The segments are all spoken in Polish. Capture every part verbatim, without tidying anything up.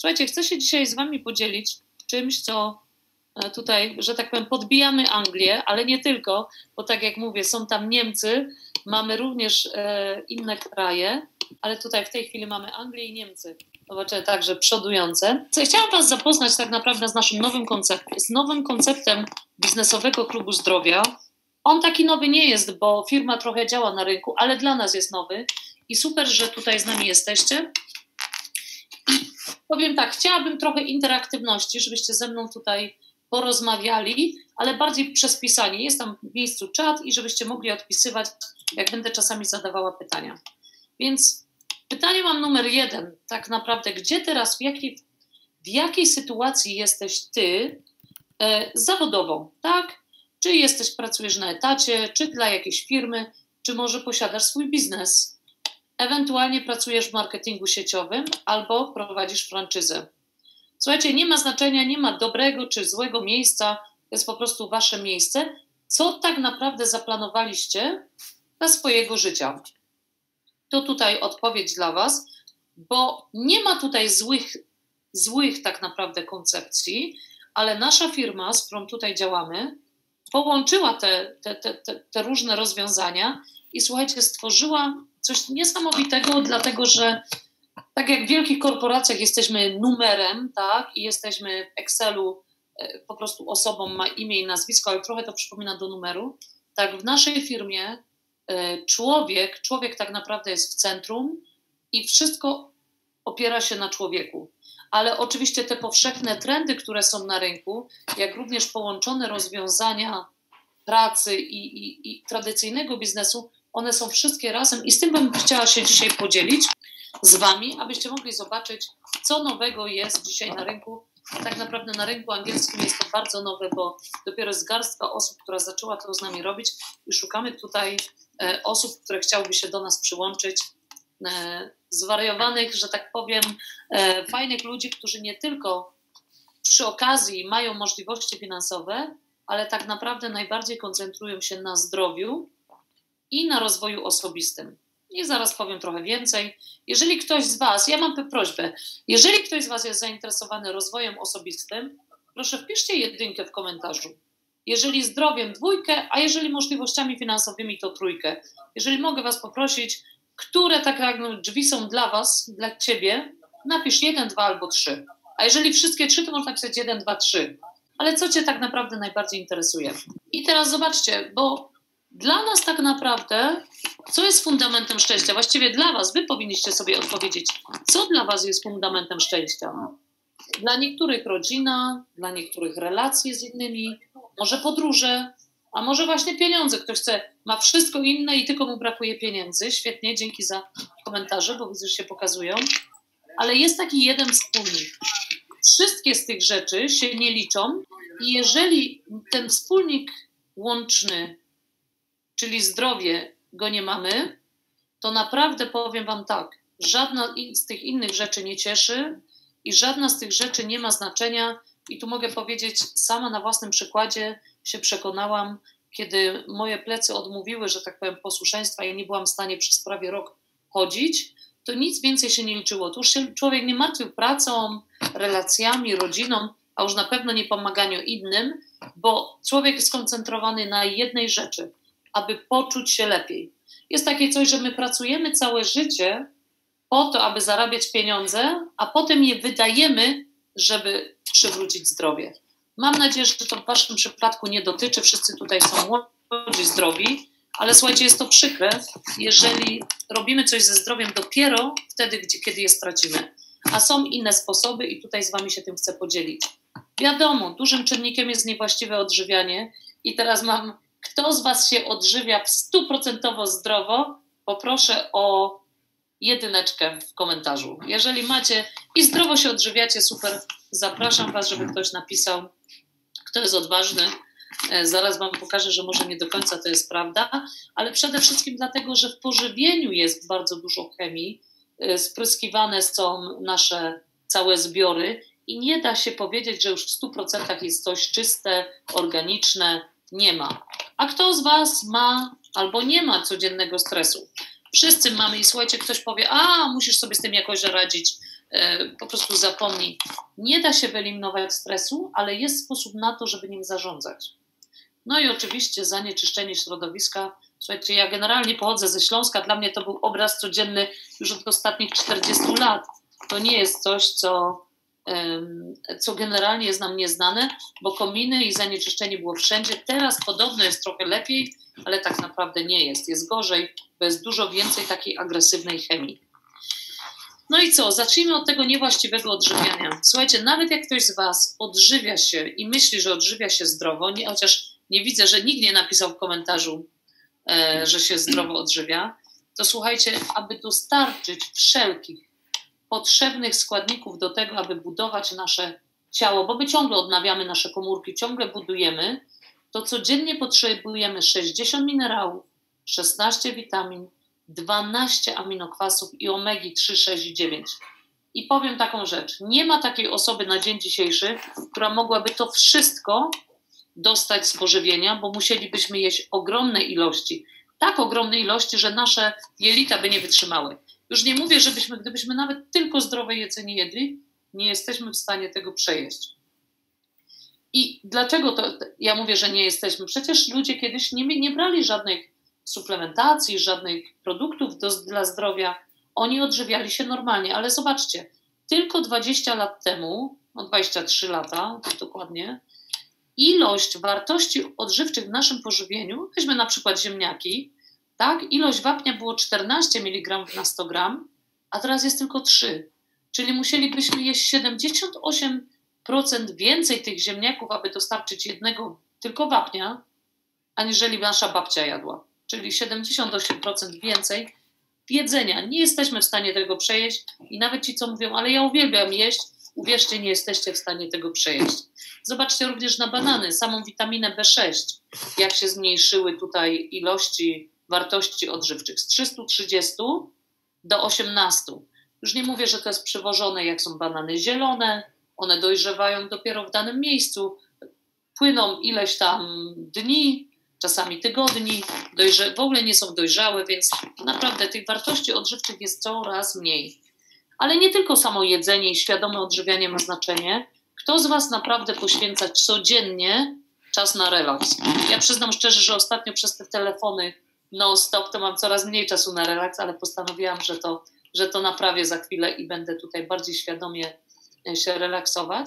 Słuchajcie, chcę się dzisiaj z wami podzielić czymś, co tutaj, że tak powiem, podbijamy Anglię, ale nie tylko, bo tak jak mówię, są tam Niemcy, mamy również e, inne kraje, ale tutaj w tej chwili mamy Anglię i Niemcy. Zobaczę także przodujące. Co, chciałam was zapoznać tak naprawdę z naszym nowym konceptem, z nowym konceptem biznesowego klubu zdrowia. On taki nowy nie jest, bo firma trochę działa na rynku, ale dla nas jest nowy i super, że tutaj z nami jesteście. I powiem tak, chciałabym trochę interaktywności, żebyście ze mną tutaj porozmawiali, ale bardziej przez pisanie. Jest tam w miejscu czat i żebyście mogli odpisywać, jak będę czasami zadawała pytania. Więc pytanie mam numer jeden, tak naprawdę, gdzie teraz, w jakiej, w jakiej sytuacji jesteś ty e, zawodowo, tak? Czy jesteś, pracujesz na etacie, czy dla jakiejś firmy, czy może posiadasz swój biznes, ewentualnie pracujesz w marketingu sieciowym albo prowadzisz franczyzę. Słuchajcie, nie ma znaczenia, nie ma dobrego czy złego miejsca, to jest po prostu wasze miejsce. Co tak naprawdę zaplanowaliście dla swojego życia? To tutaj odpowiedź dla was, bo nie ma tutaj złych, złych tak naprawdę koncepcji, ale nasza firma, z którą tutaj działamy, połączyła te, te, te, te, te różne rozwiązania i słuchajcie, stworzyła coś niesamowitego, dlatego że tak jak w wielkich korporacjach jesteśmy numerem, tak, i jesteśmy w Excelu po prostu osobą, ma imię i nazwisko, ale trochę to przypomina do numeru, tak w naszej firmie człowiek, człowiek tak naprawdę jest w centrum i wszystko opiera się na człowieku. Ale oczywiście te powszechne trendy, które są na rynku, jak również połączone rozwiązania pracy i, i, i tradycyjnego biznesu, one są wszystkie razem i z tym bym chciała się dzisiaj podzielić z wami, abyście mogli zobaczyć, co nowego jest dzisiaj na rynku. Tak naprawdę na rynku angielskim jest to bardzo nowe, bo dopiero jest garstka osób, która zaczęła to z nami robić i szukamy tutaj e, osób, które chciałyby się do nas przyłączyć, e, zwariowanych, że tak powiem, e, fajnych ludzi, którzy nie tylko przy okazji mają możliwości finansowe, ale tak naprawdę najbardziej koncentrują się na zdrowiu i na rozwoju osobistym. I zaraz powiem trochę więcej. Jeżeli ktoś z was, ja mam prośbę, jeżeli ktoś z was jest zainteresowany rozwojem osobistym, proszę wpiszcie jedynkę w komentarzu. Jeżeli zdrowiem dwójkę, a jeżeli możliwościami finansowymi to trójkę. Jeżeli mogę was poprosić, które tak jak drzwi są dla was, dla ciebie, napisz jeden, dwa albo trzy. A jeżeli wszystkie trzy, to można napisać jeden, dwa, trzy. Ale co cię tak naprawdę najbardziej interesuje? I teraz zobaczcie, bo dla nas tak naprawdę, co jest fundamentem szczęścia? Właściwie dla was, wy powinniście sobie odpowiedzieć, co dla was jest fundamentem szczęścia? Dla niektórych rodzina, dla niektórych relacje z innymi, może podróże, a może właśnie pieniądze. Ktoś chce, ma wszystko inne i tylko mu brakuje pieniędzy. Świetnie, dzięki za komentarze, bo widzę, że się pokazują. Ale jest taki jeden wspólnik. Wszystkie z tych rzeczy się nie liczą i jeżeli ten wspólnik łączny, czyli zdrowie, go nie mamy, to naprawdę powiem wam tak, żadna z tych innych rzeczy nie cieszy i żadna z tych rzeczy nie ma znaczenia i tu mogę powiedzieć, sama na własnym przykładzie się przekonałam, kiedy moje plecy odmówiły, że tak powiem, posłuszeństwa i nie byłam w stanie przez prawie rok chodzić, to nic więcej się nie liczyło. Tu już się człowiek nie martwił pracą, relacjami, rodziną, a już na pewno nie pomaganiu innym, bo człowiek jest skoncentrowany na jednej rzeczy, aby poczuć się lepiej. Jest takie coś, że my pracujemy całe życie po to, aby zarabiać pieniądze, a potem je wydajemy, żeby przywrócić zdrowie. Mam nadzieję, że to w waszym przypadku nie dotyczy, wszyscy tutaj są młodzi, zdrowi, ale słuchajcie, jest to przykre, jeżeli robimy coś ze zdrowiem dopiero wtedy, gdzie, kiedy je stracimy. A są inne sposoby i tutaj z wami się tym chcę podzielić. Wiadomo, dużym czynnikiem jest niewłaściwe odżywianie i teraz mam, kto z was się odżywia stuprocentowo zdrowo, poproszę o jedyneczkę w komentarzu. Jeżeli macie i zdrowo się odżywiacie, super, zapraszam was, żeby ktoś napisał, kto jest odważny. Zaraz wam pokażę, że może nie do końca to jest prawda, ale przede wszystkim dlatego, że w pożywieniu jest bardzo dużo chemii, spryskiwane są nasze całe zbiory i nie da się powiedzieć, że już w stu procentach jest coś czyste, organiczne, nie ma. A kto z was ma albo nie ma codziennego stresu? Wszyscy mamy i słuchajcie, ktoś powie, a musisz sobie z tym jakoś radzić, po prostu zapomnij. Nie da się wyeliminować stresu, ale jest sposób na to, żeby nim zarządzać. No i oczywiście zanieczyszczenie środowiska. Słuchajcie, ja generalnie pochodzę ze Śląska, dla mnie to był obraz codzienny już od ostatnich czterdziestu lat. To nie jest coś, co, co generalnie jest nam nieznane, bo kominy i zanieczyszczenie było wszędzie. Teraz podobno jest trochę lepiej, ale tak naprawdę nie jest. Jest gorzej, bo jest dużo więcej takiej agresywnej chemii. No i co? Zacznijmy od tego niewłaściwego odżywiania. Słuchajcie, nawet jak ktoś z Was odżywia się i myśli, że odżywia się zdrowo, nie, chociaż nie widzę, że nikt nie napisał w komentarzu, e, że się zdrowo odżywia, to słuchajcie, aby dostarczyć wszelkich potrzebnych składników do tego, aby budować nasze ciało, bo my ciągle odnawiamy nasze komórki, ciągle budujemy, to codziennie potrzebujemy sześćdziesiąt minerałów, szesnaście witamin, dwanaście aminokwasów i omegi trzy, sześć i dziewięć. I powiem taką rzecz, nie ma takiej osoby na dzień dzisiejszy, która mogłaby to wszystko dostać z pożywienia, bo musielibyśmy jeść ogromne ilości, tak ogromne ilości, że nasze jelita by nie wytrzymały. Już nie mówię, żebyśmy, gdybyśmy nawet tylko zdrowe jedzenie jedli, nie jesteśmy w stanie tego przejeść. I dlaczego to ja mówię, że nie jesteśmy? Przecież ludzie kiedyś nie, nie brali żadnych suplementacji, żadnych produktów do, dla zdrowia. Oni odżywiali się normalnie, ale zobaczcie, tylko dwadzieścia lat temu, no dwadzieścia trzy lata tak dokładnie, ilość wartości odżywczych w naszym pożywieniu, weźmy na przykład ziemniaki, tak, ilość wapnia było czternaście miligramów na sto gram, a teraz jest tylko trzy. Czyli musielibyśmy jeść siedemdziesiąt osiem procent więcej tych ziemniaków, aby dostarczyć jednego tylko wapnia, aniżeli nasza babcia jadła. Czyli siedemdziesiąt osiem procent więcej jedzenia. Nie jesteśmy w stanie tego przejeść i nawet ci, co mówią, ale ja uwielbiam jeść, uwierzcie, nie jesteście w stanie tego przejeść. Zobaczcie również na banany, samą witaminę B sześć, jak się zmniejszyły tutaj ilości wartości odżywczych z trzystu trzydziestu do osiemnastu. Już nie mówię, że to jest przywożone, jak są banany zielone, one dojrzewają dopiero w danym miejscu, płyną ileś tam dni, czasami tygodni, dojrze- w ogóle nie są dojrzałe, więc naprawdę tych wartości odżywczych jest coraz mniej. Ale nie tylko samo jedzenie i świadome odżywianie ma znaczenie. Kto z Was naprawdę poświęca codziennie czas na relaks? Ja przyznam szczerze, że ostatnio przez te telefony non-stop to mam coraz mniej czasu na relaks, ale postanowiłam, że to, że to naprawię za chwilę i będę tutaj bardziej świadomie się relaksować.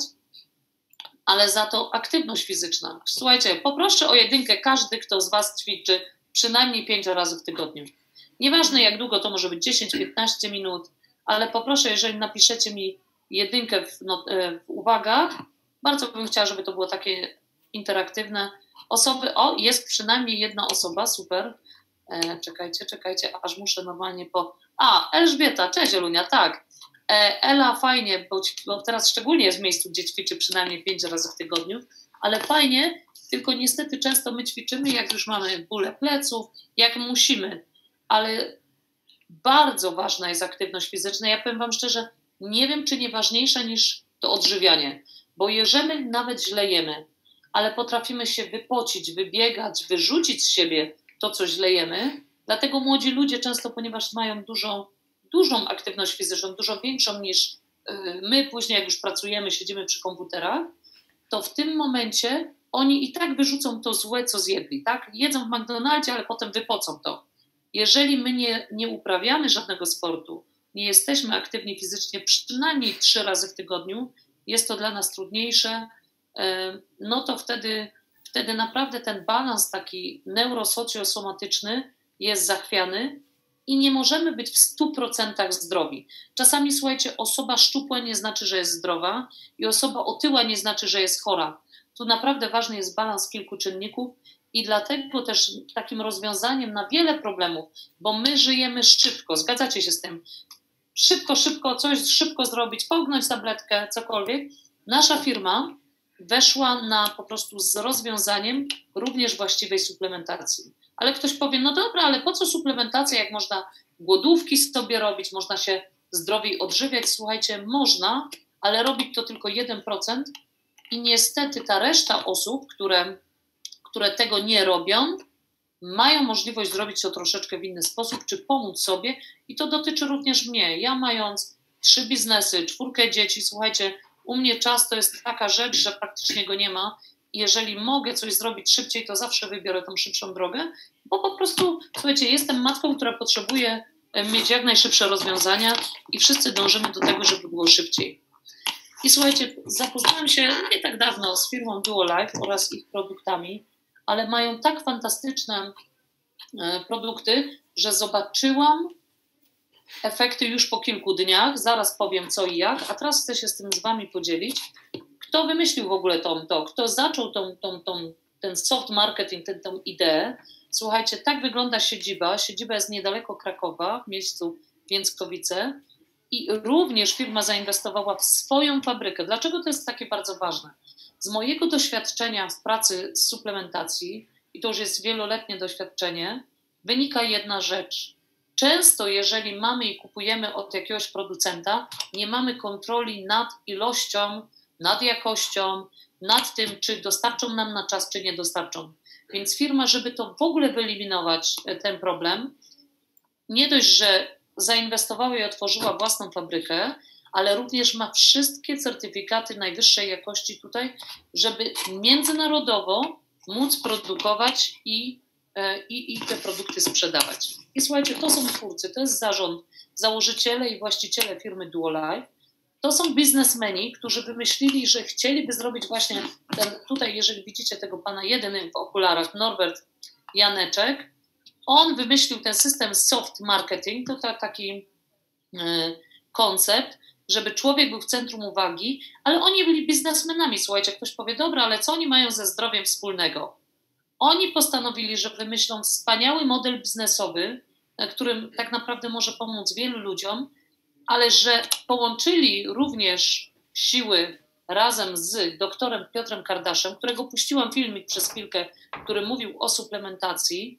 Ale za to aktywność fizyczna. Słuchajcie, poproszę o jedynkę każdy, kto z Was ćwiczy przynajmniej pięć razy w tygodniu. Nieważne jak długo, to może być dziesięć piętnaście minut, ale poproszę, jeżeli napiszecie mi jedynkę w, no, w uwagach, bardzo bym chciała, żeby to było takie interaktywne. Osoby, o, jest przynajmniej jedna osoba, super. E, czekajcie, czekajcie, aż muszę normalnie po... A, Elżbieta, cześć Olunia, tak. E, Ela, fajnie, bo, bo teraz szczególnie jest w miejscu, gdzie ćwiczy przynajmniej pięć razy w tygodniu, ale fajnie, tylko niestety często my ćwiczymy, jak już mamy bóle pleców, jak musimy, ale bardzo ważna jest aktywność fizyczna. Ja powiem Wam szczerze, nie wiem, czy nie ważniejsza niż to odżywianie, bo jeżeli nawet źle jemy, ale potrafimy się wypocić, wybiegać, wyrzucić z siebie to, co źle jemy, dlatego młodzi ludzie często, ponieważ mają dużą, dużą aktywność fizyczną, dużo większą niż my później, jak już pracujemy, siedzimy przy komputerach, to w tym momencie oni i tak wyrzucą to złe, co zjedli, tak? Jedzą w McDonaldzie, ale potem wypocą to. Jeżeli my nie, nie uprawiamy żadnego sportu, nie jesteśmy aktywni fizycznie przynajmniej trzy razy w tygodniu, jest to dla nas trudniejsze, no to wtedy, wtedy naprawdę ten balans taki neurosocjosomatyczny jest zachwiany i nie możemy być w stu procentach zdrowi. Czasami, słuchajcie, osoba szczupła nie znaczy, że jest zdrowa i osoba otyła nie znaczy, że jest chora. Tu naprawdę ważny jest balans kilku czynników i dlatego też takim rozwiązaniem na wiele problemów, bo my żyjemy szybko, zgadzacie się z tym, szybko, szybko, coś szybko zrobić, połknąć tabletkę, cokolwiek. Nasza firma weszła na po prostu z rozwiązaniem również właściwej suplementacji. Ale ktoś powie, no dobra, ale po co suplementacja, jak można głodówki sobie robić, można się zdrowiej odżywiać? Słuchajcie, można, ale robić to tylko jeden procent i niestety ta reszta osób, które, które tego nie robią, mają możliwość zrobić to troszeczkę w inny sposób, czy pomóc sobie i to dotyczy również mnie. Ja mając trzy biznesy, czwórkę dzieci, słuchajcie, u mnie czas to jest taka rzecz, że praktycznie go nie ma. Jeżeli mogę coś zrobić szybciej, to zawsze wybiorę tą szybszą drogę, bo po prostu, słuchajcie, jestem matką, która potrzebuje mieć jak najszybsze rozwiązania i wszyscy dążymy do tego, żeby było szybciej. I słuchajcie, zapoznałam się nie tak dawno z firmą Duolife oraz ich produktami, ale mają tak fantastyczne produkty, że zobaczyłam efekty już po kilku dniach. Zaraz powiem co i jak, a teraz chcę się z tym z wami podzielić. Kto wymyślił w ogóle tą, to? Kto zaczął tą, tą, tą, ten soft marketing, tę, tą ideę? Słuchajcie, tak wygląda siedziba. Siedziba jest niedaleko Krakowa, w miejscu Więckowice. I również firma zainwestowała w swoją fabrykę. Dlaczego to jest takie bardzo ważne? Z mojego doświadczenia w pracy z suplementacji, i to już jest wieloletnie doświadczenie, wynika jedna rzecz. Często, jeżeli mamy i kupujemy od jakiegoś producenta, nie mamy kontroli nad ilością, nad jakością, nad tym, czy dostarczą nam na czas, czy nie dostarczą. Więc firma, żeby to w ogóle wyeliminować ten problem, nie dość, że zainwestowała i otworzyła własną fabrykę, ale również ma wszystkie certyfikaty najwyższej jakości tutaj, żeby międzynarodowo móc produkować i, i, i te produkty sprzedawać. I słuchajcie, to są twórcy, to jest zarząd, założyciele i właściciele firmy Duolife. To są biznesmeni, którzy wymyślili, że chcieliby zrobić właśnie ten, tutaj jeżeli widzicie tego pana jedyny w okularach, Norbert Janeczek, on wymyślił ten system soft marketing, to ta, taki y, koncept, żeby człowiek był w centrum uwagi, ale oni byli biznesmenami. Słuchajcie, ktoś powie, dobra, ale co oni mają ze zdrowiem wspólnego? Oni postanowili, że wymyślą wspaniały model biznesowy, którym tak naprawdę może pomóc wielu ludziom, ale że połączyli również siły razem z doktorem Piotrem Kardaszem, którego puściłam filmik przez chwilkę, który mówił o suplementacji.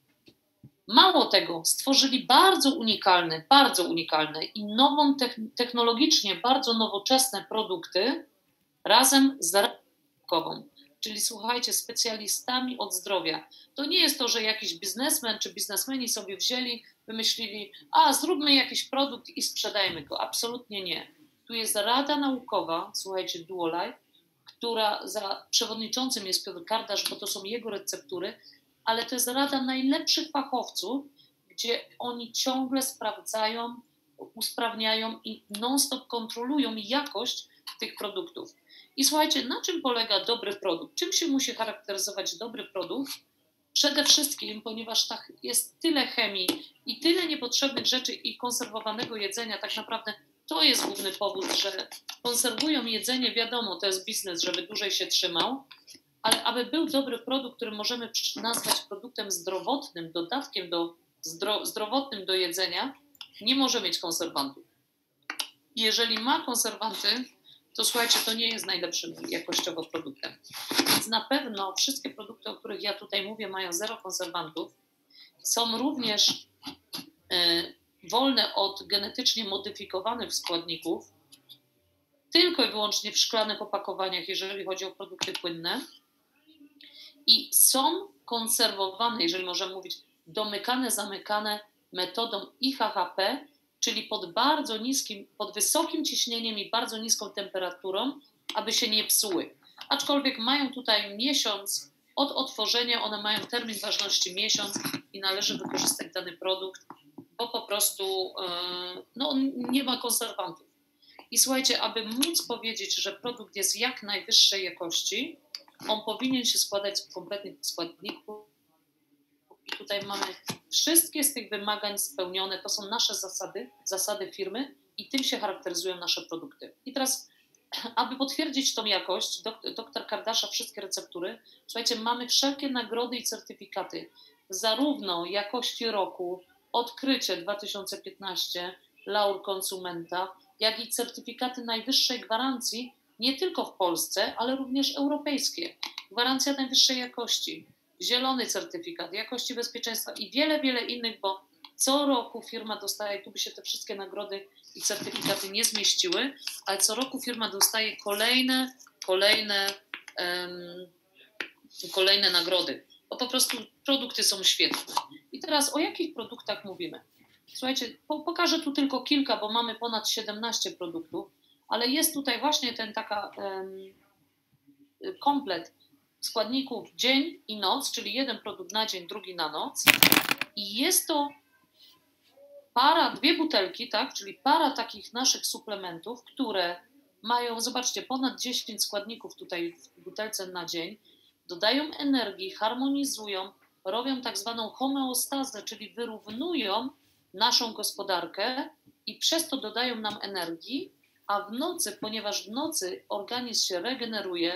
Mało tego, stworzyli bardzo unikalne, bardzo unikalne i nową technologicznie bardzo nowoczesne produkty razem z Rakową. Czyli słuchajcie, specjalistami od zdrowia. To nie jest to, że jakiś biznesmen czy biznesmeni sobie wzięli, wymyślili, a zróbmy jakiś produkt i sprzedajmy go. Absolutnie nie. Tu jest Rada Naukowa, słuchajcie, Duolife, która za przewodniczącym jest Piotr Kardasz, bo to są jego receptury, ale to jest rada najlepszych fachowców, gdzie oni ciągle sprawdzają, usprawniają i non-stop kontrolują jakość tych produktów. I słuchajcie, na czym polega dobry produkt? Czym się musi charakteryzować dobry produkt? Przede wszystkim, ponieważ tak jest tyle chemii i tyle niepotrzebnych rzeczy i konserwowanego jedzenia, tak naprawdę to jest główny powód, że konserwują jedzenie, wiadomo, to jest biznes, żeby dłużej się trzymał, ale aby był dobry produkt, który możemy nazwać produktem zdrowotnym, dodatkiem do, zdro, zdrowotnym do jedzenia, nie może mieć konserwantów. Jeżeli ma konserwanty, to słuchajcie, to nie jest najlepszym jakościowo produktem. Więc na pewno wszystkie produkty, o których ja tutaj mówię, mają zero konserwantów. Są również y, wolne od genetycznie modyfikowanych składników, tylko i wyłącznie w szklanych opakowaniach, jeżeli chodzi o produkty płynne. I są konserwowane, jeżeli możemy mówić, domykane, zamykane metodą I H H P, czyli pod bardzo niskim, pod wysokim ciśnieniem i bardzo niską temperaturą, aby się nie psuły. Aczkolwiek mają tutaj miesiąc od otworzenia, one mają termin ważności miesiąc i należy wykorzystać dany produkt, bo po prostu yy, no, nie ma konserwantów. I słuchajcie, aby móc powiedzieć, że produkt jest jak najwyższej jakości, on powinien się składać z kompletnych składników. I tutaj mamy wszystkie z tych wymagań spełnione. To są nasze zasady, zasady firmy i tym się charakteryzują nasze produkty. I teraz, aby potwierdzić tą jakość, doktor Kardasza, wszystkie receptury, słuchajcie, mamy wszelkie nagrody i certyfikaty, zarówno jakości roku, odkrycie dwa tysiące piętnaście, laur konsumenta, jak i certyfikaty najwyższej gwarancji, nie tylko w Polsce, ale również europejskie. Gwarancja najwyższej jakości, zielony certyfikat jakości bezpieczeństwa i wiele, wiele innych, bo co roku firma dostaje, tu by się te wszystkie nagrody i certyfikaty nie zmieściły, ale co roku firma dostaje kolejne, kolejne, um, kolejne nagrody, bo po prostu produkty są świetne. I teraz o jakich produktach mówimy? Słuchajcie, po, pokażę tu tylko kilka, bo mamy ponad siedemnaście produktów, ale jest tutaj właśnie ten taka um, komplet składników dzień i noc, czyli jeden produkt na dzień, drugi na noc. I jest to para, dwie butelki, tak, czyli para takich naszych suplementów, które mają, zobaczcie, ponad dziesięć składników tutaj w butelce na dzień, dodają energii, harmonizują, robią tak zwaną homeostazę, czyli wyrównują naszą gospodarkę i przez to dodają nam energii, a w nocy, ponieważ w nocy organizm się regeneruje,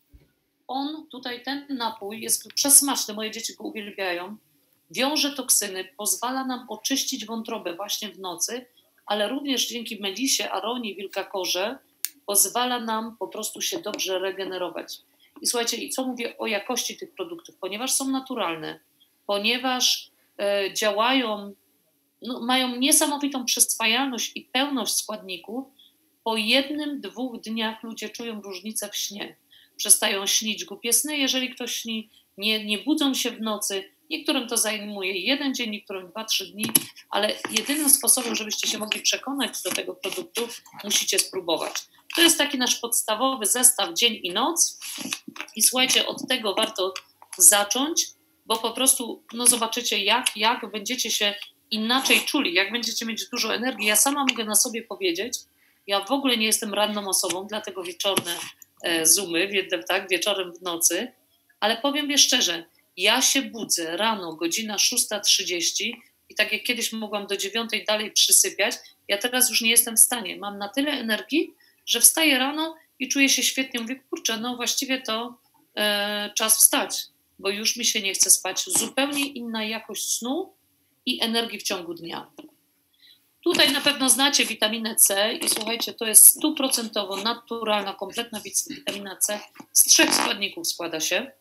on tutaj, ten napój jest przesmaczny, moje dzieci go uwielbiają, wiąże toksyny, pozwala nam oczyścić wątrobę właśnie w nocy, ale również dzięki melisie, aronii, wilkakorze pozwala nam po prostu się dobrze regenerować. I słuchajcie, i co mówię o jakości tych produktów? Ponieważ są naturalne, ponieważ e, działają, no, mają niesamowitą przyswajalność i pełność składników, po jednym, dwóch dniach ludzie czują różnicę w śnie. Przestają śnić głupie sny, jeżeli ktoś śni, nie, nie budzą się w nocy. Niektórym to zajmuje jeden dzień, niektórym dwa, trzy dni, ale jedynym sposobem, żebyście się mogli przekonać do tego produktu, musicie spróbować. To jest taki nasz podstawowy zestaw dzień i noc i słuchajcie, od tego warto zacząć, bo po prostu no zobaczycie jak, jak będziecie się inaczej czuli, jak będziecie mieć dużo energii. Ja sama mogę na sobie powiedzieć, ja w ogóle nie jestem ranną osobą, dlatego wieczorne e, zoomy, tak, wieczorem w nocy, ale powiem wam szczerze, ja się budzę rano, godzina szósta trzydzieści i tak jak kiedyś mogłam do dziewiątej dalej przysypiać, ja teraz już nie jestem w stanie. Mam na tyle energii, że wstaję rano i czuję się świetnie. Mówię, kurczę, no właściwie to e, czas wstać, bo już mi się nie chce spać. Zupełnie inna jakość snu i energii w ciągu dnia. Tutaj na pewno znacie witaminę C i słuchajcie, to jest stuprocentowo naturalna, kompletna witamina C. Z trzech składników składa się.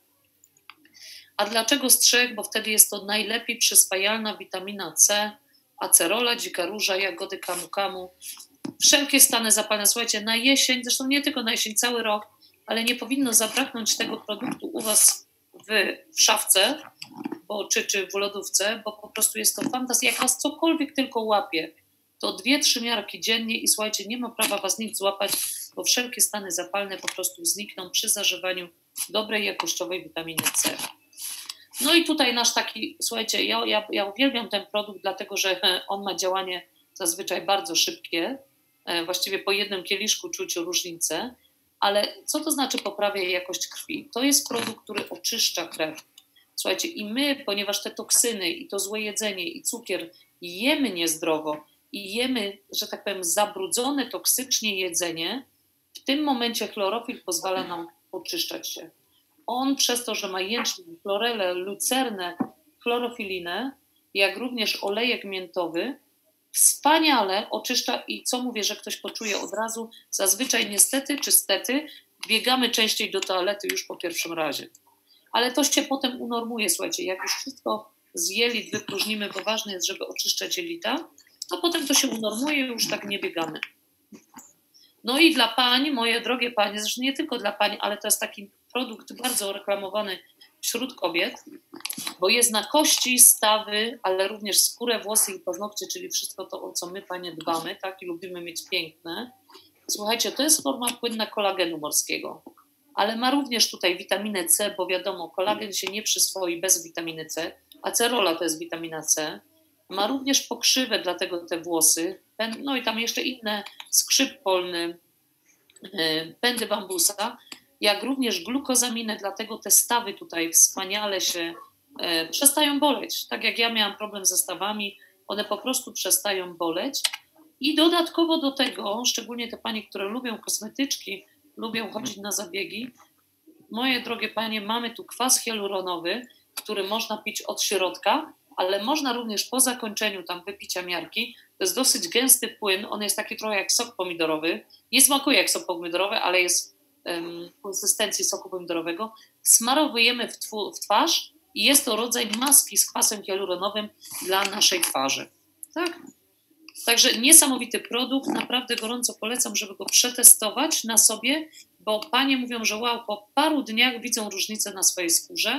A dlaczego z trzech? Bo wtedy jest to najlepiej przyswajalna witamina C, acerola, dzika róża, jagody kamu-kamu. Wszelkie stany zapalne, słuchajcie, na jesień, zresztą nie tylko na jesień, cały rok, ale nie powinno zabraknąć tego produktu u was w, w szafce bo, czy, czy w lodówce, bo po prostu jest to fantastyczne. Jak was cokolwiek tylko łapie, to dwie, trzy miarki dziennie i słuchajcie, nie ma prawa was nic złapać, bo wszelkie stany zapalne po prostu znikną przy zażywaniu dobrej, jakościowej witaminy C. No i tutaj nasz taki, słuchajcie, ja, ja, ja uwielbiam ten produkt, dlatego że on ma działanie zazwyczaj bardzo szybkie, właściwie po jednym kieliszku czuć różnicę, ale co to znaczy poprawia jakość krwi? To jest produkt, który oczyszcza krew. Słuchajcie, i my, ponieważ te toksyny i to złe jedzenie i cukier jemy niezdrowo i jemy, że tak powiem, zabrudzone toksycznie jedzenie, w tym momencie chlorofil pozwala nam oczyszczać się. On przez to, że ma jęczmień, chlorelę, lucernę, chlorofilinę, jak również olejek miętowy, wspaniale oczyszcza i co mówię, że ktoś poczuje od razu, zazwyczaj niestety czy stety biegamy częściej do toalety już po pierwszym razie. Ale to się potem unormuje, słuchajcie, jak już wszystko z jelit wypróżnimy, bo ważne jest, żeby oczyszczać jelita, to potem to się unormuje i już tak nie biegamy. No i dla pań, moje drogie panie, zresztą nie tylko dla pań, ale to jest taki produkt bardzo reklamowany wśród kobiet, bo jest na kości, stawy, ale również skórę, włosy i paznokcie, czyli wszystko to, o co my panie dbamy, tak, i lubimy mieć piękne. Słuchajcie, to jest forma płynna kolagenu morskiego, ale ma również tutaj witaminę C, bo wiadomo, kolagen się nie przyswoi bez witaminy C, acerola to jest witamina C, ma również pokrzywę, dlatego te włosy, no i tam jeszcze inne, skrzyp polny, pędy bambusa, jak również glukozaminę, dlatego te stawy tutaj wspaniale się e, przestają boleć. Tak jak ja miałam problem ze stawami, one po prostu przestają boleć. I dodatkowo do tego, szczególnie te panie, które lubią kosmetyczki, lubią chodzić na zabiegi, moje drogie panie, mamy tu kwas hialuronowy, który można pić od środka, ale można również po zakończeniu tam wypicia miarki. To jest dosyć gęsty płyn, on jest taki trochę jak sok pomidorowy. Nie smakuje jak sok pomidorowy, ale jest um, konsystencji soku pomidorowego. Smarowujemy w, tw- w twarz i jest to rodzaj maski z kwasem hialuronowym dla naszej twarzy. Tak? Także niesamowity produkt, naprawdę gorąco polecam, żeby go przetestować na sobie, bo panie mówią, że wow, po paru dniach widzą różnicę na swojej skórze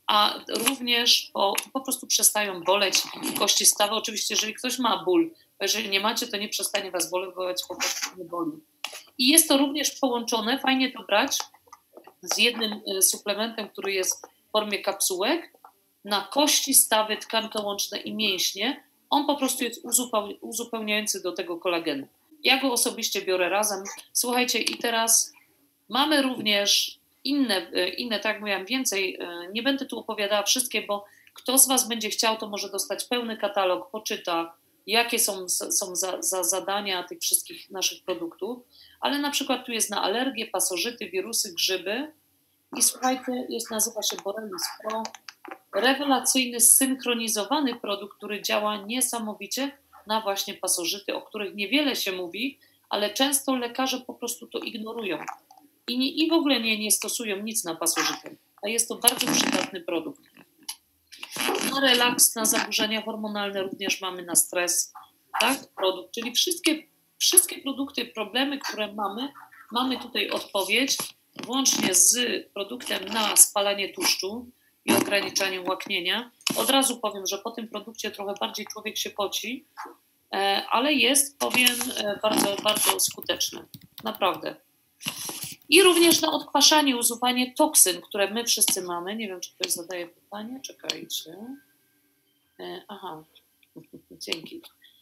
a również po, po prostu przestają boleć kości stawy. Oczywiście, jeżeli ktoś ma ból, bo jeżeli nie macie, to nie przestanie was boleć, po prostu nie boli. I jest to również połączone, fajnie to brać z jednym suplementem, który jest w formie kapsułek, na kości, stawy, tkanki łączne i mięśnie. On po prostu jest uzupełniający do tego kolagenu. Ja go osobiście biorę razem. Słuchajcie, i teraz mamy również inne, inne, tak jak mówiłam, więcej. Nie będę tu opowiadała wszystkie, bo kto z was będzie chciał, to może dostać pełny katalog, poczyta, jakie są, są za, za zadania tych wszystkich naszych produktów. Ale na przykład tu jest na alergię, pasożyty, wirusy, grzyby. I słuchajcie, jest, nazywa się Borrelis Pro. Rewelacyjny, synchronizowany produkt, który działa niesamowicie na właśnie pasożyty, o których niewiele się mówi, ale często lekarze po prostu to ignorują i, nie, i w ogóle nie, nie stosują nic na pasożyty, a jest to bardzo przydatny produkt. Na relaks, na zaburzenia hormonalne również mamy, na stres, tak, produkt, czyli wszystkie, wszystkie produkty, problemy, które mamy, mamy tutaj odpowiedź, włącznie z produktem na spalanie tłuszczu i ograniczanie łaknienia. Od razu powiem, że po tym produkcie trochę bardziej człowiek się poci, ale jest, powiem, bardzo, bardzo skuteczny. Naprawdę. I również na odkwaszanie, usuwanie toksyn, które my wszyscy mamy. Nie wiem, czy ktoś zadaje pytanie. Czekajcie. Aha, dzięki.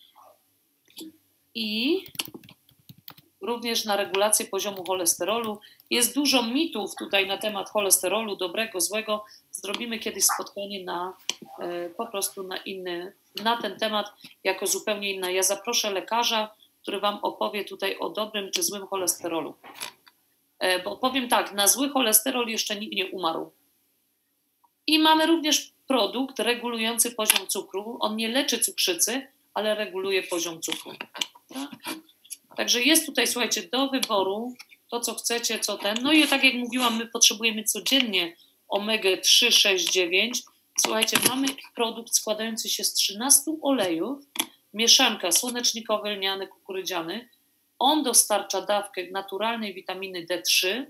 I również na regulację poziomu cholesterolu. Jest dużo mitów tutaj na temat cholesterolu, dobrego, złego. Zrobimy kiedyś spotkanie na po prostu na inny, na ten temat, jako zupełnie inna. Ja zaproszę lekarza, który wam opowie tutaj o dobrym czy złym cholesterolu. Bo powiem tak, na zły cholesterol jeszcze nikt nie umarł. I mamy również produkt regulujący poziom cukru. On nie leczy cukrzycy, ale reguluje poziom cukru. Tak? Także jest tutaj, słuchajcie, do wyboru to, co chcecie, co ten. No i tak jak mówiłam, my potrzebujemy codziennie omega trzy, sześć, dziewięć. Słuchajcie, mamy produkt składający się z trzynastu olejów, mieszanka słonecznikowy, lniany, kukurydziany. On dostarcza dawkę naturalnej witaminy D trzy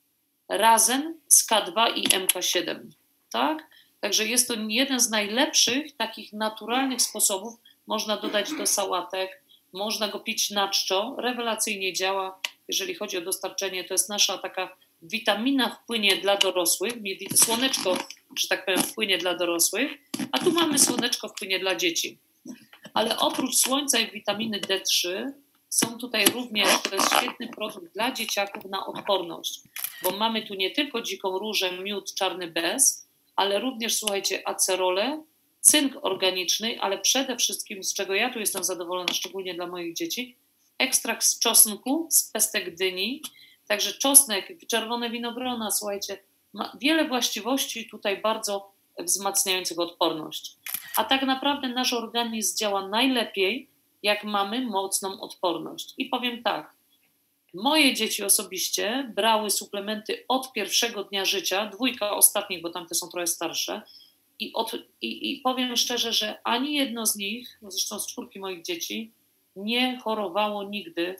razem z K dwa i M K siedem. Tak? Także jest to jeden z najlepszych takich naturalnych sposobów. Można dodać do sałatek, można go pić na czczo. Rewelacyjnie działa, jeżeli chodzi o dostarczenie. To jest nasza taka witamina w płynie dla dorosłych, słoneczko, że tak powiem, w płynie dla dorosłych, a tu mamy słoneczko w płynie dla dzieci. Ale oprócz słońca i witaminy D trzy są tutaj również, to jest świetny produkt dla dzieciaków na odporność, bo mamy tu nie tylko dziką różę, miód, czarny bez, ale również, słuchajcie, acerole, cynk organiczny, ale przede wszystkim, z czego ja tu jestem zadowolona, szczególnie dla moich dzieci, ekstrakt z czosnku, z pestek dyni. Także czosnek, czerwone winogrona, słuchajcie, ma wiele właściwości tutaj bardzo wzmacniających odporność. A tak naprawdę nasz organizm działa najlepiej, jak mamy mocną odporność. I powiem tak, moje dzieci osobiście brały suplementy od pierwszego dnia życia, dwójka ostatnich, bo tamte są trochę starsze, i, od, i, i powiem szczerze, że ani jedno z nich, zresztą z czwórki moich dzieci, nie chorowało nigdy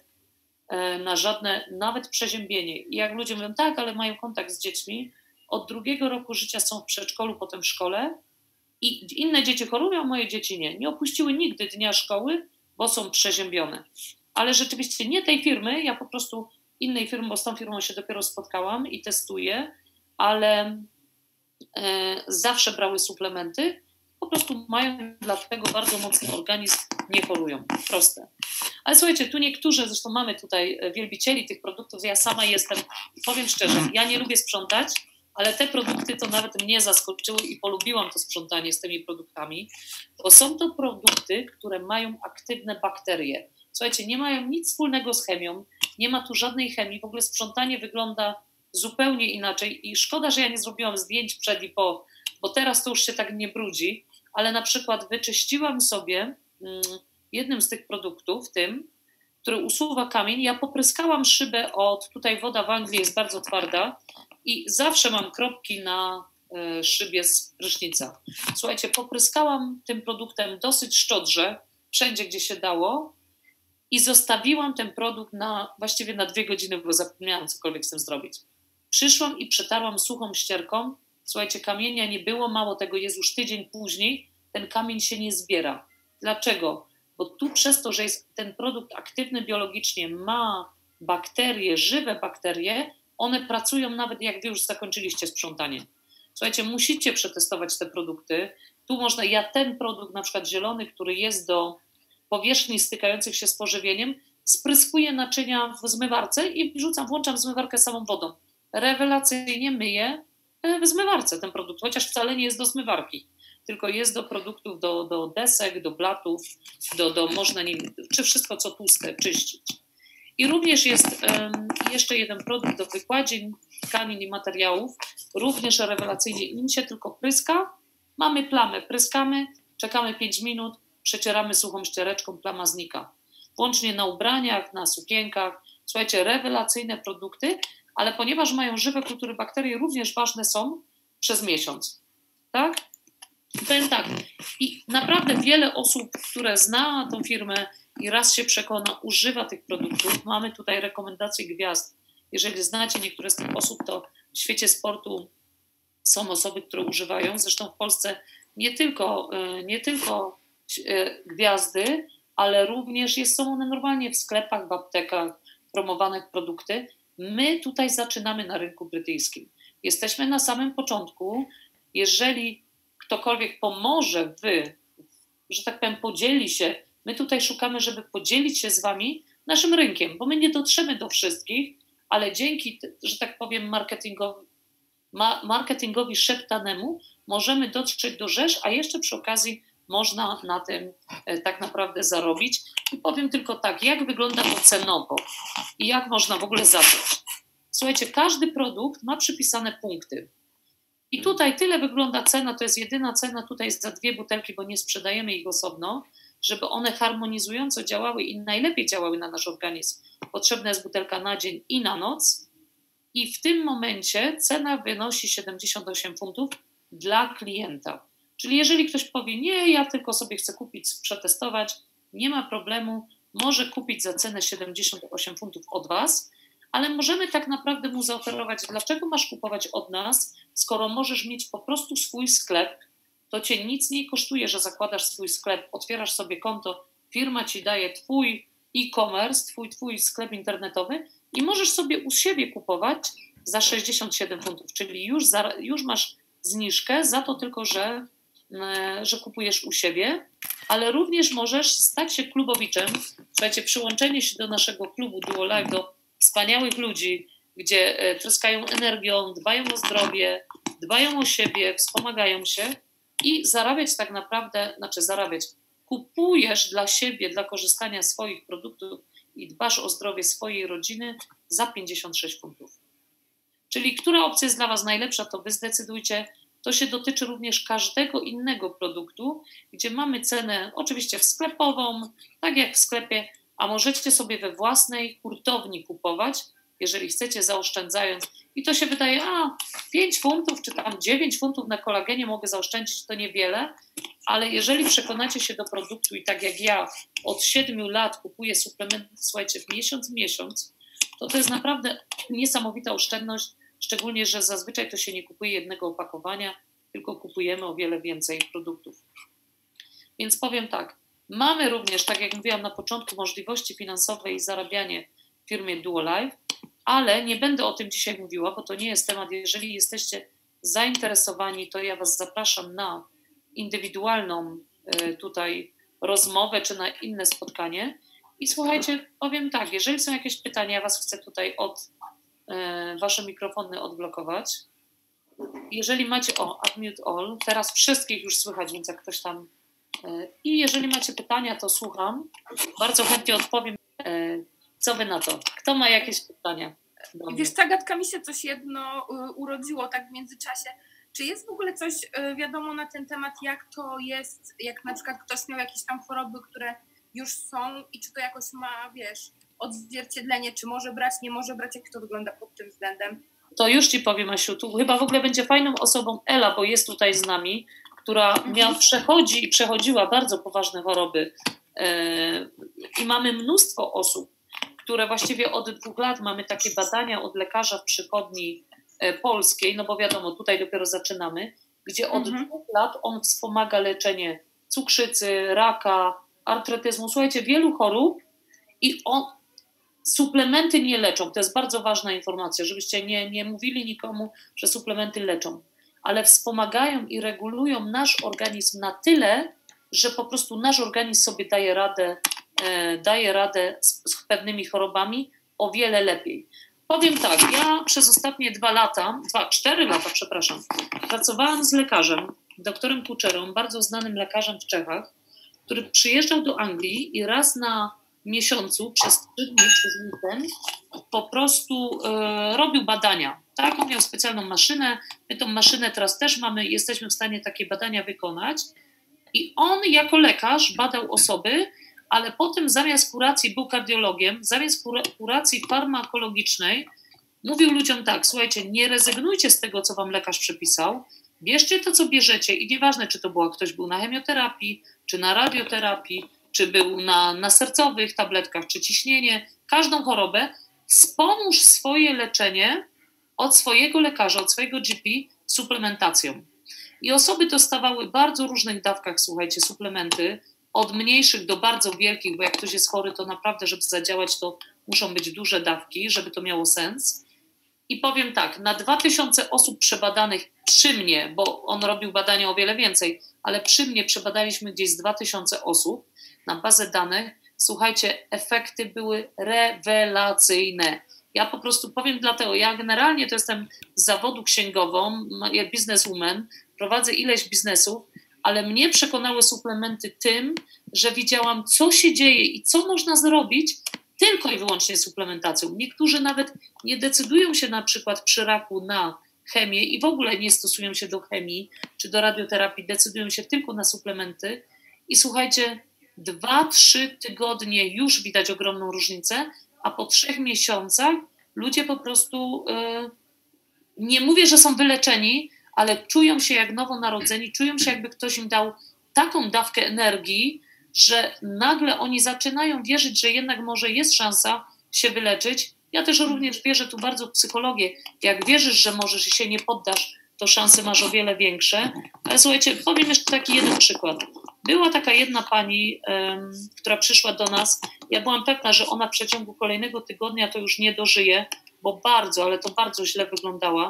na żadne, nawet przeziębienie. I jak ludzie mówią, tak, ale mają kontakt z dziećmi, od drugiego roku życia są w przedszkolu, potem w szkole i inne dzieci chorują, moje dzieci nie. Nie opuściły nigdy dnia szkoły, bo są przeziębione. Ale rzeczywiście nie tej firmy, ja po prostu innej firmy, bo z tą firmą się dopiero spotkałam i testuję, ale e, zawsze brały suplementy, po prostu mają dlatego bardzo mocny organizm, nie chorują. Proste. Ale słuchajcie, tu niektórzy, zresztą mamy tutaj wielbicieli tych produktów, ja sama jestem, powiem szczerze, ja nie lubię sprzątać, ale te produkty to nawet mnie zaskoczyły i polubiłam to sprzątanie z tymi produktami, bo są to produkty, które mają aktywne bakterie. Słuchajcie, nie mają nic wspólnego z chemią, nie ma tu żadnej chemii, w ogóle sprzątanie wygląda zupełnie inaczej i szkoda, że ja nie zrobiłam zdjęć przed i po, bo teraz to już się tak nie brudzi, ale na przykład wyczyściłam sobie mm, jednym z tych produktów, tym, który usuwa kamień, ja popryskałam szybę od, tutaj woda w Anglii jest bardzo twarda i zawsze mam kropki na y, szybie z prysznica. Słuchajcie, popryskałam tym produktem dosyć szczodrze, wszędzie gdzie się dało i zostawiłam ten produkt na, właściwie na dwie godziny, bo zapomniałam cokolwiek z tym zrobić. Przyszłam i przetarłam suchą ścierką Słuchajcie, kamienia nie było, mało tego, jest już tydzień później, ten kamień się nie zbiera. Dlaczego? Bo tu przez to, że jest ten produkt aktywny biologicznie, ma bakterie, żywe bakterie, one pracują nawet jak wy już zakończyliście sprzątanie. Słuchajcie, musicie przetestować te produkty. Tu można, ja ten produkt, na przykład zielony, który jest do powierzchni stykających się z pożywieniem, spryskuję naczynia w zmywarce i wrzucam, włączam zmywarkę samą wodą. Rewelacyjnie myję w zmywarce ten produkt, chociaż wcale nie jest do zmywarki, tylko jest do produktów, do, do desek, do blatów, do, do można nim, czy wszystko co tłuste czyścić. I również jest um, jeszcze jeden produkt do wykładzień tkanin i materiałów, również rewelacyjnie, nim się tylko pryska, mamy plamę, pryskamy, czekamy pięć minut, przecieramy suchą ściereczką, plama znika. Włącznie na ubraniach, na sukienkach. Słuchajcie, rewelacyjne produkty, ale ponieważ mają żywe kultury bakterii, również ważne są przez miesiąc. Tak? I powiem tak, i naprawdę wiele osób, które zna tą firmę i raz się przekona, używa tych produktów. Mamy tutaj rekomendacje gwiazd. Jeżeli znacie niektóre z tych osób, to w świecie sportu są osoby, które używają. Zresztą w Polsce nie tylko, nie tylko gwiazdy, ale również jest, są one normalnie w sklepach, w aptekach, promowane produkty. My tutaj zaczynamy na rynku brytyjskim. Jesteśmy na samym początku. Jeżeli ktokolwiek pomoże wy, że tak powiem, podzieli się, my tutaj szukamy, żeby podzielić się z wami naszym rynkiem, bo my nie dotrzemy do wszystkich, ale dzięki, że tak powiem, marketingowi, marketingowi szeptanemu możemy dotrzeć do rzesz, a jeszcze przy okazji można na tym tak naprawdę zarobić. I powiem tylko tak, jak wygląda to cenowo i jak można w ogóle zacząć. Słuchajcie, każdy produkt ma przypisane punkty. I tutaj tyle wygląda cena, to jest jedyna cena tutaj jest za dwie butelki, bo nie sprzedajemy ich osobno, żeby one harmonizująco działały i najlepiej działały na nasz organizm. Potrzebna jest butelka na dzień i na noc. I w tym momencie cena wynosi siedemdziesiąt osiem funtów dla klienta. Czyli jeżeli ktoś powie, nie, ja tylko sobie chcę kupić, przetestować, nie ma problemu, może kupić za cenę siedemdziesiąt osiem funtów od was, ale możemy tak naprawdę mu zaoferować, dlaczego masz kupować od nas, skoro możesz mieć po prostu swój sklep, to cię nic nie kosztuje, że zakładasz swój sklep, otwierasz sobie konto, firma ci daje twój e-commerce, twój, twój sklep internetowy i możesz sobie u siebie kupować za sześćdziesiąt siedem funtów, czyli już, za, już masz zniżkę za to tylko, że, że kupujesz u siebie, ale również możesz stać się klubowiczem. Słuchajcie, przyłączenie się do naszego klubu Duo Life, do wspaniałych ludzi, gdzie tryskają energią, dbają o zdrowie, dbają o siebie, wspomagają się i zarabiać tak naprawdę, znaczy zarabiać, kupujesz dla siebie, dla korzystania z swoich produktów i dbasz o zdrowie swojej rodziny za pięćdziesiąt sześć funtów. Czyli która opcja jest dla was najlepsza, to wy zdecydujcie. To się dotyczy również każdego innego produktu, gdzie mamy cenę oczywiście sklepową, tak jak w sklepie, a możecie sobie we własnej hurtowni kupować, jeżeli chcecie, zaoszczędzając. I to się wydaje, a pięć funtów czy tam dziewięć funtów na kolagenie mogę zaoszczędzić, to niewiele, ale jeżeli przekonacie się do produktu i tak jak ja od siedmiu lat kupuję suplementy, słuchajcie, w miesiąc w miesiąc, to to jest naprawdę niesamowita oszczędność, szczególnie, że zazwyczaj to się nie kupuje jednego opakowania, tylko kupujemy o wiele więcej produktów. Więc powiem tak, mamy również, tak jak mówiłam na początku, możliwości finansowe i zarabianie w firmie Duo Life, ale nie będę o tym dzisiaj mówiła, bo to nie jest temat. Jeżeli jesteście zainteresowani, to ja was zapraszam na indywidualną tutaj rozmowę czy na inne spotkanie. I słuchajcie, powiem tak, jeżeli są jakieś pytania, ja was chcę tutaj od wasze mikrofony odblokować. Jeżeli macie, o, unmute all, teraz wszystkich już słychać, więc jak ktoś tam, i jeżeli macie pytania, to słucham, bardzo chętnie odpowiem. Co wy na to? Kto ma jakieś pytania? Wiesz, ta gadka mi się coś jedno urodziło tak w międzyczasie. Czy jest w ogóle coś wiadomo na ten temat, jak to jest, jak na przykład ktoś miał jakieś tam choroby, które już są i czy to jakoś ma, wiesz, odzwierciedlenie, czy może brać, nie może brać, jak to wygląda pod tym względem? To już ci powiem, Asiu, tu chyba w ogóle będzie fajną osobą Ela, bo jest tutaj z nami, która miała, przechodzi i przechodziła bardzo poważne choroby yy, i mamy mnóstwo osób, które właściwie od dwóch lat mamy takie badania od lekarza w przychodni polskiej, no bo wiadomo, tutaj dopiero zaczynamy, gdzie od mhm. dwóch lat on wspomaga leczenie cukrzycy, raka, artretyzmu, słuchajcie, wielu chorób i on, suplementy nie leczą, to jest bardzo ważna informacja, żebyście nie, nie mówili nikomu, że suplementy leczą, ale wspomagają i regulują nasz organizm na tyle, że po prostu nasz organizm sobie daje radę, e, daje radę z, z pewnymi chorobami o wiele lepiej. Powiem tak, ja przez ostatnie dwa lata, dwa, cztery lata, przepraszam, pracowałam z lekarzem, doktorem Kuczerą, bardzo znanym lekarzem w Czechach, który przyjeżdżał do Anglii i raz na miesiącu, przez trzy dni, przez weekend, po prostu e, robił badania. Tak, on miał specjalną maszynę, my tą maszynę teraz też mamy, jesteśmy w stanie takie badania wykonać. I on jako lekarz badał osoby, ale potem zamiast kuracji, był kardiologiem, zamiast kuracji farmakologicznej mówił ludziom tak, słuchajcie, nie rezygnujcie z tego, co wam lekarz przepisał, bierzcie to, co bierzecie i nieważne, czy to było, ktoś był na chemioterapii, czy na radioterapii, czy był na, na sercowych tabletkach, czy ciśnienie, każdą chorobę, wspomóż swoje leczenie od swojego lekarza, od swojego G P suplementacją. I osoby dostawały w bardzo różnych dawkach, słuchajcie, suplementy, od mniejszych do bardzo wielkich, bo jak ktoś jest chory, to naprawdę, żeby zadziałać, to muszą być duże dawki, żeby to miało sens. I powiem tak, na dwa tysiące osób przebadanych przy mnie, bo on robił badania o wiele więcej, ale przy mnie przebadaliśmy gdzieś z dwa tysiące osób na bazę danych. Słuchajcie, efekty były rewelacyjne. Ja po prostu powiem dlatego, ja generalnie to jestem z zawodu księgową, ja bizneswoman, prowadzę ileś biznesów, ale mnie przekonały suplementy tym, że widziałam, co się dzieje i co można zrobić tylko i wyłącznie suplementacją. Niektórzy nawet nie decydują się na przykład przy raku na chemię i w ogóle nie stosują się do chemii czy do radioterapii, decydują się tylko na suplementy i słuchajcie, dwa, trzy tygodnie już widać ogromną różnicę, a po trzech miesiącach ludzie po prostu, yy, nie mówię, że są wyleczeni, ale czują się jak nowonarodzeni, czują się jakby ktoś im dał taką dawkę energii, że nagle oni zaczynają wierzyć, że jednak może jest szansa się wyleczyć. Ja też również wierzę tu bardzo w psychologię. Jak wierzysz, że możesz i się nie poddasz, to szanse masz o wiele większe. Ale słuchajcie, powiem jeszcze taki jeden przykład. Była taka jedna pani, um, która przyszła do nas. Ja byłam pewna, że ona w przeciągu kolejnego tygodnia to już nie dożyje, bo bardzo, ale to bardzo źle wyglądała.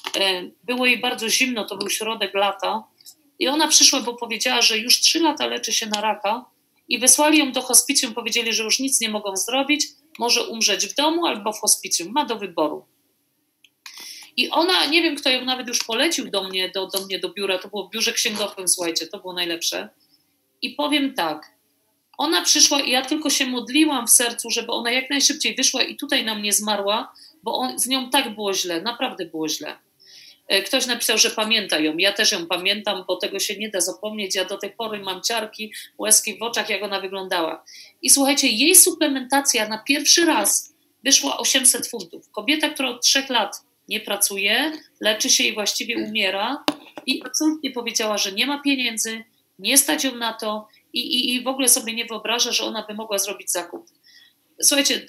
Było jej bardzo zimno, to był środek lata i ona przyszła, bo powiedziała, że już trzy lata leczy się na raka i wysłali ją do hospicjum, powiedzieli, że już nic nie mogą zrobić, może umrzeć w domu albo w hospicjum, ma do wyboru. I ona, nie wiem kto ją nawet już polecił do mnie, do, do mnie do biura, to było w biurze księgowym, słuchajcie, to było najlepsze. I powiem tak, ona przyszła i ja tylko się modliłam w sercu, żeby ona jak najszybciej wyszła i tutaj na mnie zmarła, bo on, z nią tak było źle, naprawdę było źle. Ktoś napisał, że pamięta ją. Ja też ją pamiętam, bo tego się nie da zapomnieć. Ja do tej pory mam ciarki, łezki w oczach, jak ona wyglądała. I słuchajcie, jej suplementacja na pierwszy raz wyszła osiemset funtów. Kobieta, która od trzech lat nie pracuje, leczy się i właściwie umiera i absolutnie powiedziała, że nie ma pieniędzy, nie stać ją na to i, i, i w ogóle sobie nie wyobraża, że ona by mogła zrobić zakup. Słuchajcie,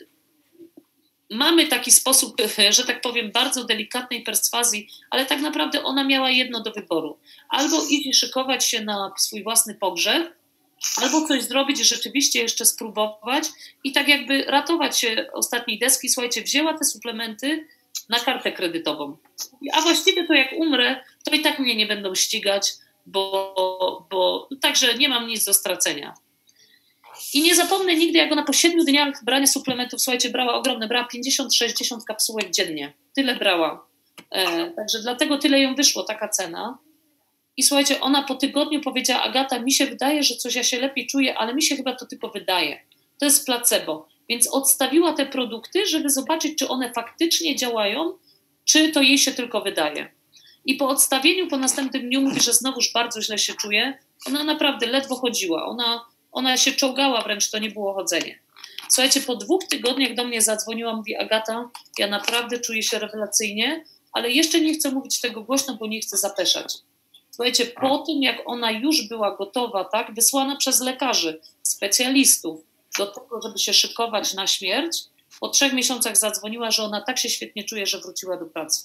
mamy taki sposób, że tak powiem, bardzo delikatnej perswazji, ale tak naprawdę ona miała jedno do wyboru. Albo iść i szykować się na swój własny pogrzeb, albo coś zrobić i rzeczywiście jeszcze spróbować i tak jakby ratować się ostatniej deski. Słuchajcie, wzięła te suplementy na kartę kredytową. A właściwie to jak umrę, to i tak mnie nie będą ścigać, bo, bo także nie mam nic do stracenia. I nie zapomnę nigdy, jak ona po siedmiu dniach brania suplementów, słuchajcie, brała ogromne, brała pięćdziesiąt sześćdziesiąt kapsułek dziennie. Tyle brała. E, także dlatego tyle ją wyszło, taka cena. I słuchajcie, ona po tygodniu powiedziała, Agata, mi się wydaje, że coś ja się lepiej czuję, ale mi się chyba to tylko wydaje. To jest placebo. Więc odstawiła te produkty, żeby zobaczyć, czy one faktycznie działają, czy to jej się tylko wydaje. I po odstawieniu, po następnym dniu mówi, że znowuż bardzo źle się czuje. Ona naprawdę ledwo chodziła. Ona, ona się czołgała wręcz, to nie było chodzenie. Słuchajcie, po dwóch tygodniach do mnie zadzwoniła, mówi, Agata, ja naprawdę czuję się rewelacyjnie, ale jeszcze nie chcę mówić tego głośno, bo nie chcę zapeszać. Słuchajcie, po tym jak ona już była gotowa, tak, wysłana przez lekarzy, specjalistów do tego, żeby się szykować na śmierć, po trzech miesiącach zadzwoniła, że ona tak się świetnie czuje, że wróciła do pracy.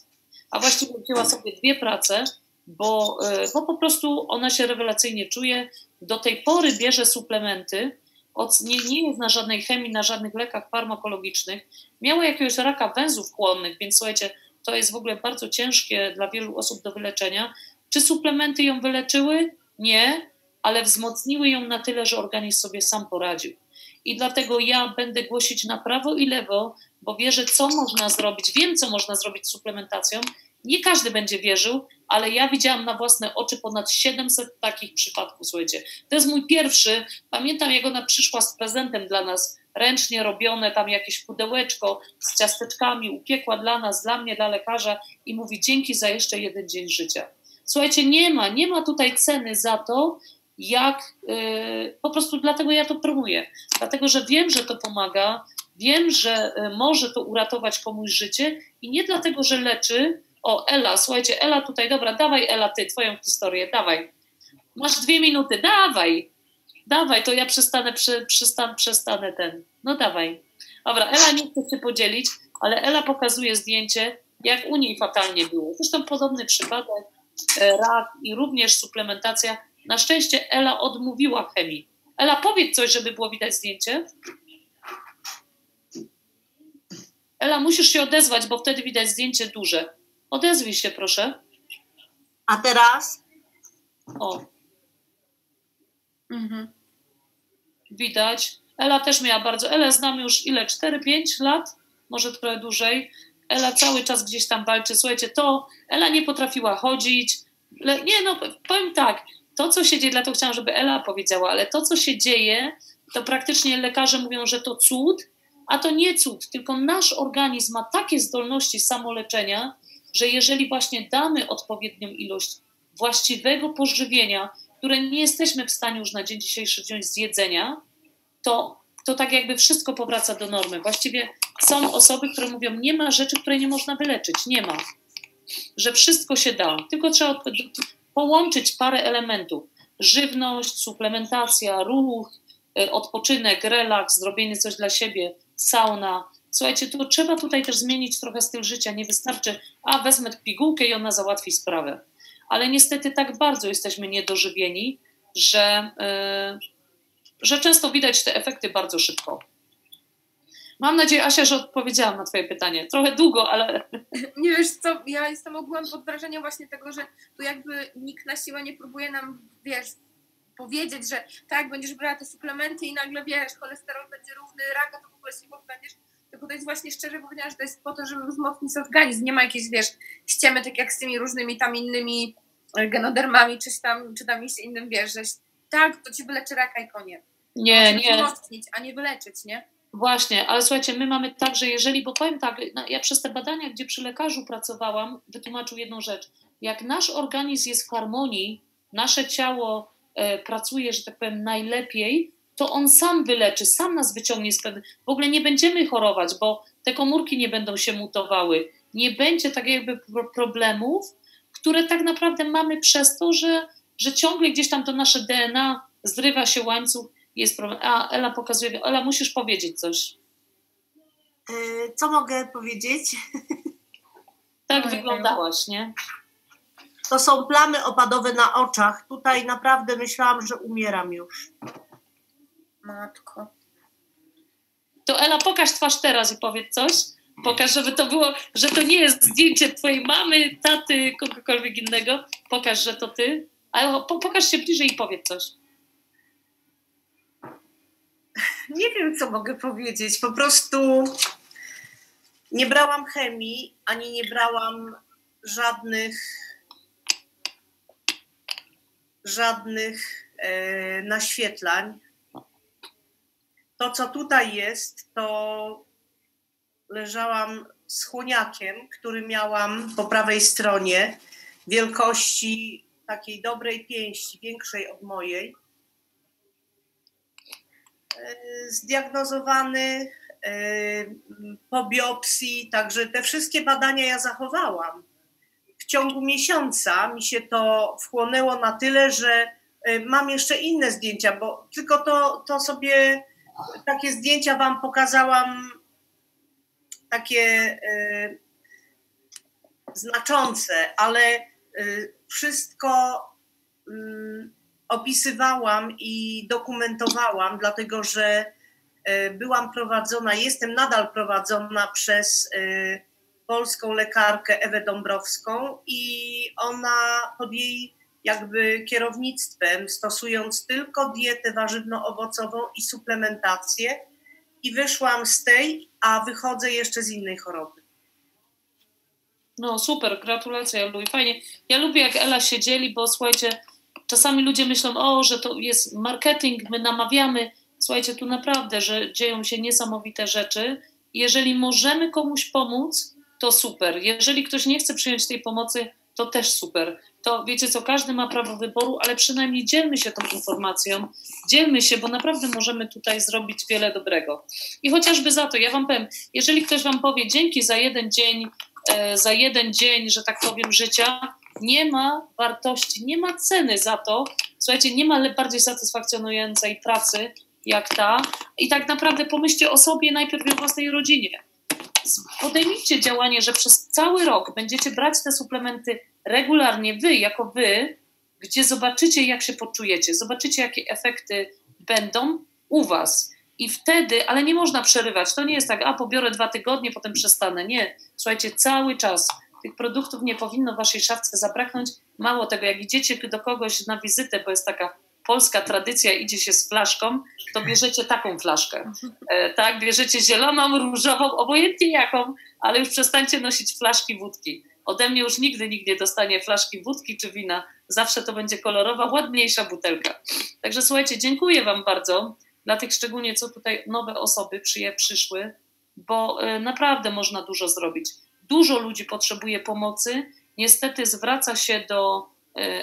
a właściwie wzięła sobie dwie prace, bo, bo po prostu ona się rewelacyjnie czuje. Do tej pory bierze suplementy, od, nie, nie jest na żadnej chemii, na żadnych lekach farmakologicznych. Miała jakiegoś raka węzłów chłonnych, więc słuchajcie, to jest w ogóle bardzo ciężkie dla wielu osób do wyleczenia. Czy suplementy ją wyleczyły? Nie, ale wzmocniły ją na tyle, że organizm sobie sam poradził. I dlatego ja będę głosić na prawo i lewo, bo wierzę, co można zrobić. Wiem, co można zrobić z suplementacją. Nie każdy będzie wierzył, ale ja widziałam na własne oczy ponad siedemset takich przypadków, słuchajcie. To jest mój pierwszy. Pamiętam, jak ona przyszła z prezentem dla nas, ręcznie robione, tam jakieś pudełeczko z ciasteczkami, upiekła dla nas, dla mnie, dla lekarza i mówi dzięki za jeszcze jeden dzień życia. Słuchajcie, nie ma, nie ma tutaj ceny za to, jak, yy, po prostu dlatego ja to promuję. Dlatego, że wiem, że to pomaga, wiem, że y, może to uratować komuś życie i nie dlatego, że leczy. O, Ela, słuchajcie, Ela tutaj, dobra, dawaj Ela, ty, twoją historię, dawaj. Masz dwie minuty, dawaj, dawaj, to ja przestanę, przy, przystan, przestanę ten, no dawaj. Dobra, Ela nie chce się podzielić, ale Ela pokazuje zdjęcie, jak u niej fatalnie było. Zresztą podobny przypadek, rak i również suplementacja. Na szczęście Ela odmówiła chemii. Ela, powiedz coś, żeby było widać zdjęcie. Ela, musisz się odezwać, bo wtedy widać zdjęcie duże. Odezwij się, proszę. A teraz? O. Mhm. Widać. Ela też miała bardzo... Elę znam już ile? cztery pięć lat? Może trochę dłużej. Ela cały czas gdzieś tam walczy. Słuchajcie, to Ela nie potrafiła chodzić. Le... Nie, no powiem tak. To, co się dzieje, dlatego chciałam, żeby Ela powiedziała, ale to, co się dzieje, to praktycznie lekarze mówią, że to cud, a to nie cud, tylko nasz organizm ma takie zdolności samoleczenia, że jeżeli właśnie damy odpowiednią ilość właściwego pożywienia, które nie jesteśmy w stanie już na dzień dzisiejszy wziąć z jedzenia, to, to tak jakby wszystko powraca do normy. Właściwie są osoby, które mówią, nie ma rzeczy, której nie można wyleczyć. Nie ma. Że wszystko się da. Tylko trzeba połączyć parę elementów. Żywność, suplementacja, ruch, odpoczynek, relaks, zrobienie coś dla siebie, sauna. Słuchajcie, to trzeba tutaj też zmienić trochę styl życia. Nie wystarczy, a wezmę pigułkę i ona załatwi sprawę. Ale niestety tak bardzo jesteśmy niedożywieni, że, yy, że często widać te efekty bardzo szybko. Mam nadzieję, Asia, że odpowiedziałam na twoje pytanie. Trochę długo, ale... Nie wiesz co, ja jestem ogółem pod wrażeniem właśnie tego, że tu jakby nikt na siłę nie próbuje nam, wiesz, powiedzieć, że tak, będziesz brała te suplementy i nagle, wiesz, cholesterol będzie równy, raka to w ogóle się pozbędziesz. Tylko to jest właśnie szczerze powiedziane, że to jest po to, żeby wzmocnić organizm. Nie ma jakiejś, wiesz, ściemy, tak jak z tymi różnymi tam innymi genodermami, czy tam, czy tam innym, wiesz, że tak, to ci wyleczy raka i koniec. Nie, nie. Wzmocnić, a nie wyleczyć, nie? Właśnie, ale słuchajcie, my mamy tak, że jeżeli, bo powiem tak, no, ja przez te badania, gdzie przy lekarzu pracowałam, wytłumaczył jedną rzecz. Jak nasz organizm jest w harmonii, nasze ciało e, pracuje, że tak powiem, najlepiej, to on sam wyleczy, sam nas wyciągnie z pewnych... W ogóle nie będziemy chorować, bo te komórki nie będą się mutowały. Nie będzie tak jakby problemów, które tak naprawdę mamy przez to, że, że ciągle gdzieś tam to nasze D N A zrywa się łańcuch, jest problem. A, Ela pokazuje, Ela, musisz powiedzieć coś. Co mogę powiedzieć? Tak wyglądałaś, nie? To są plamy opadowe na oczach. Tutaj naprawdę myślałam, że umieram już. Matko. To Ela, pokaż twarz teraz i powiedz coś. Pokaż, żeby to było, że to nie jest zdjęcie twojej mamy, taty, kogokolwiek innego. Pokaż, że to ty. Ale pokaż się bliżej i powiedz coś. Nie wiem, co mogę powiedzieć. Po prostu nie brałam chemii, ani nie brałam żadnych żadnych e, naświetlań. To, co tutaj jest, to leżałam z chłoniakiem, który miałam po prawej stronie, wielkości takiej dobrej pięści, większej od mojej. Zdiagnozowany po biopsji, także te wszystkie badania ja zachowałam. W ciągu miesiąca mi się to wchłonęło na tyle, że mam jeszcze inne zdjęcia, bo tylko to, to sobie takie zdjęcia wam pokazałam, takie znaczące, ale wszystko opisywałam i dokumentowałam, dlatego że byłam prowadzona, jestem nadal prowadzona przez polską lekarkę Ewę Dąbrowską i ona pod jej jakby kierownictwem, stosując tylko dietę warzywno-owocową i suplementację, i wyszłam z tej, a wychodzę jeszcze z innej choroby. No super, gratulacje Elu, fajnie. Ja lubię, jak Ela się dzieli, bo słuchajcie, czasami ludzie myślą, o, że to jest marketing, my namawiamy. Słuchajcie, tu naprawdę, że dzieją się niesamowite rzeczy. Jeżeli możemy komuś pomóc, to super. Jeżeli ktoś nie chce przyjąć tej pomocy, to też super. To wiecie co, każdy ma prawo wyboru, ale przynajmniej dzielmy się tą informacją, dzielmy się, bo naprawdę możemy tutaj zrobić wiele dobrego. I chociażby za to, ja wam powiem, jeżeli ktoś wam powie dzięki za jeden dzień, e, za jeden dzień, że tak powiem, życia, nie ma wartości, nie ma ceny za to, słuchajcie, nie ma bardziej satysfakcjonującej pracy jak ta i tak naprawdę pomyślcie o sobie najpierw i o własnej rodzinie. Podejmijcie działanie, że przez cały rok będziecie brać te suplementy regularnie, wy jako wy, gdzie zobaczycie, jak się poczujecie, zobaczycie, jakie efekty będą u was. I wtedy, ale nie można przerywać, to nie jest tak, a pobiorę dwa tygodnie, potem przestanę. Nie, słuchajcie, cały czas tych produktów nie powinno w waszej szafce zabraknąć. Mało tego, jak idziecie do kogoś na wizytę, bo jest taka polska tradycja, idzie się z flaszką, to bierzecie taką flaszkę, e, tak, bierzecie zieloną, różową, obojętnie jaką, ale już przestańcie nosić flaszki wódki. Ode mnie już nigdy nikt nie dostanie flaszki wódki czy wina, zawsze to będzie kolorowa, ładniejsza butelka. Także słuchajcie, dziękuję wam bardzo dla tych szczególnie, co tutaj nowe osoby przyje, przyszły, bo e, naprawdę można dużo zrobić. Dużo ludzi potrzebuje pomocy, niestety zwraca się do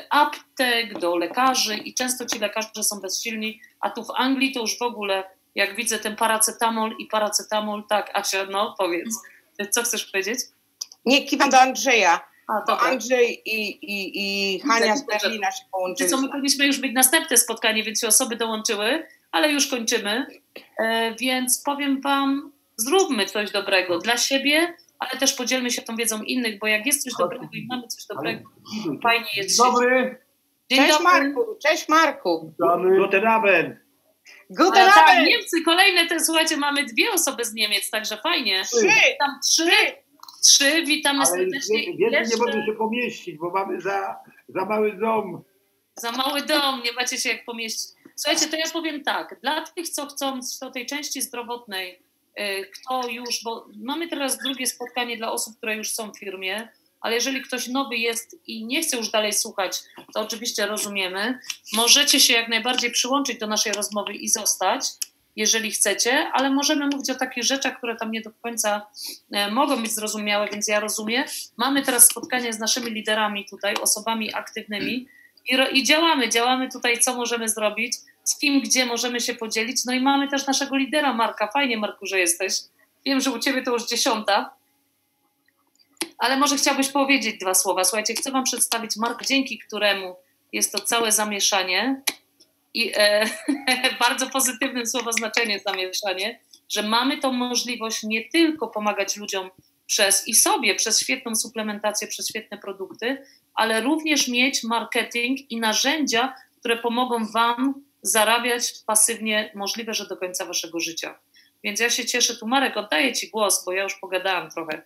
aptek, do lekarzy i często ci lekarze są bezsilni, a tu w Anglii to już w ogóle, jak widzę ten paracetamol i paracetamol, tak, Asia, no powiedz, co chcesz powiedzieć? Nie, kiwam do Andrzeja, a, bo Andrzej i, i, i Hania z Berlina się połączyły. Co, my powinniśmy już mieć następne spotkanie, więc się osoby dołączyły, ale już kończymy, e, więc powiem wam, zróbmy coś dobrego dla siebie, ale też podzielmy się tą wiedzą innych, bo jak jest coś dobrego i mamy coś dobrego, fajnie jest Dzień dobry. Dzień Cześć dobry. Marku, cześć Marku. Guten Abend. Guten A, tak, Abend. Niemcy, kolejne te, słuchajcie, mamy dwie osoby z Niemiec, także fajnie. Trzy. Tam trzy, trzy, witamy Ale serdecznie. więcej nie Jeszcze może się pomieścić, bo mamy za, za mały dom. za mały dom, nie macie się jak pomieścić. Słuchajcie, to ja powiem tak, dla tych, co chcą do tej części zdrowotnej, kto już, bo mamy teraz drugie spotkanie dla osób, które już są w firmie, ale jeżeli ktoś nowy jest i nie chce już dalej słuchać, to oczywiście rozumiemy. Możecie się jak najbardziej przyłączyć do naszej rozmowy i zostać, jeżeli chcecie, ale możemy mówić o takich rzeczach, które tam nie do końca mogą być zrozumiałe, więc ja rozumiem. Mamy teraz spotkanie z naszymi liderami tutaj, osobami aktywnymi i, i działamy, działamy tutaj, co możemy zrobić, z kim, gdzie możemy się podzielić. No i mamy też naszego lidera Marka. Fajnie, Marku, że jesteś. Wiem, że u ciebie to już dziesiąta, ale może chciałbyś powiedzieć dwa słowa. Słuchajcie, chcę wam przedstawić Marka, dzięki któremu jest to całe zamieszanie i e, bardzo pozytywnym słowo znaczenie zamieszanie, że mamy tą możliwość nie tylko pomagać ludziom przez i sobie, przez świetną suplementację, przez świetne produkty, ale również mieć marketing i narzędzia, które pomogą wam zarabiać pasywnie, możliwe, że do końca waszego życia. Więc ja się cieszę. Tu Marek, oddaję ci głos, bo ja już pogadałam trochę.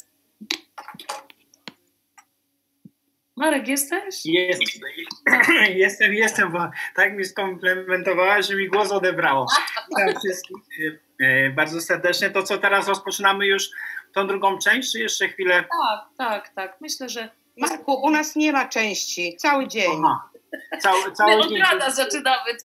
Marek, jesteś? Jest, jestem, jestem, bo tak mi skomplementowała, że mi głos odebrało. Witam wszystkich bardzo serdecznie. To co teraz rozpoczynamy już tą drugą część, czy jeszcze chwilę? Tak, tak, tak. Myślę, że... Marku, u nas nie ma części, cały dzień. Aha. Cały, cały My od dzień. rana zaczynamy.